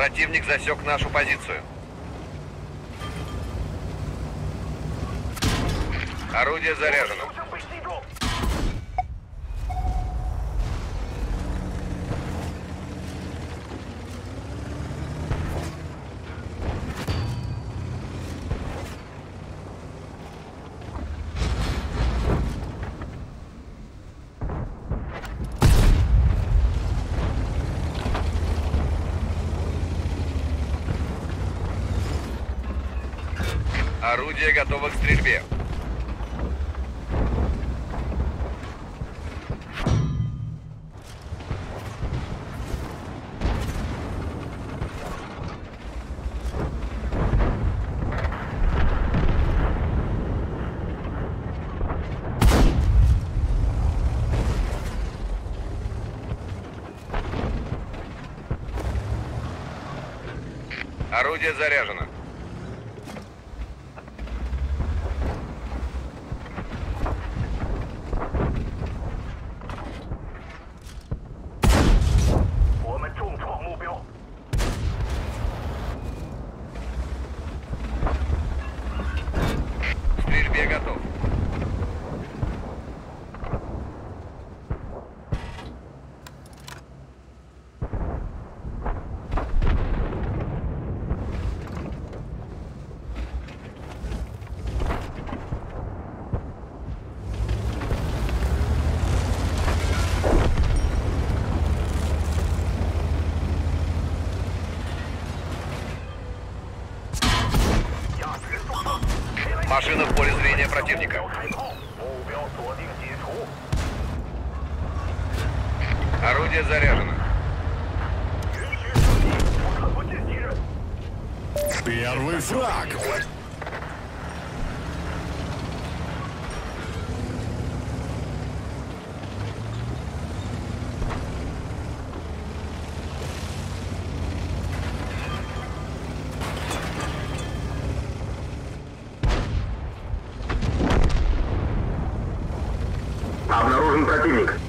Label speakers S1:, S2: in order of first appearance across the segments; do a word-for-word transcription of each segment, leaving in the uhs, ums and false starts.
S1: Противник засек нашу позицию. Орудие заряжено. Орудие готово к стрельбе. Орудие заряжено. К стрельбе готов. Машина в поле зрения противника. Орудие заряжено.
S2: Первый фраг.
S3: Обнаружен противник.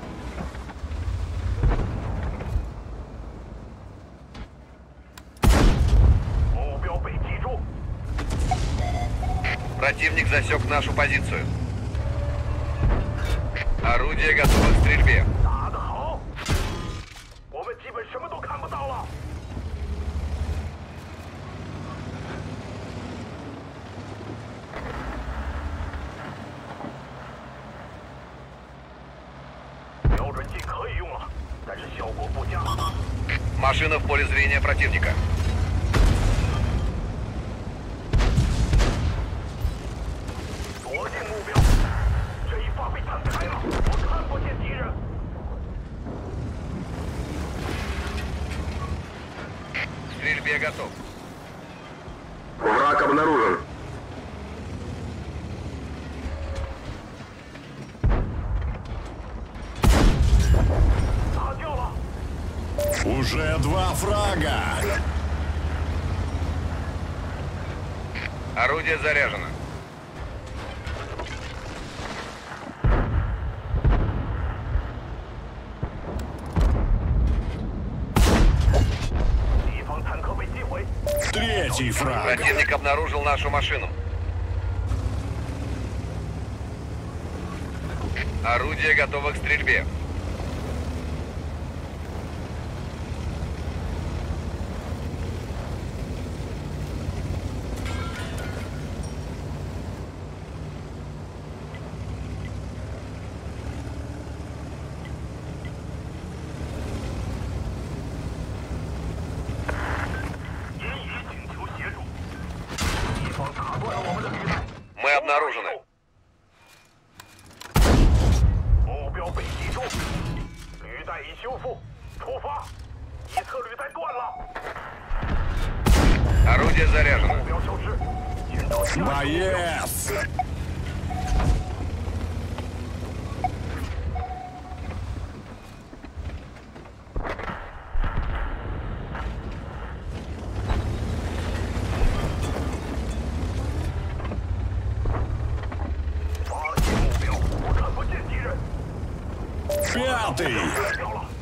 S1: Противник засек нашу позицию. Орудие готово к стрельбе. Машина в поле зрения противника. К стрельбе готов.
S3: Враг обнаружен.
S2: Уже два фрага.
S1: Орудие заряжено.
S2: Третий фраг.
S1: Противник обнаружил нашу машину. Орудие готово к стрельбе. Мы обнаружены. Орудие заряжено.
S2: Боец. Пятый.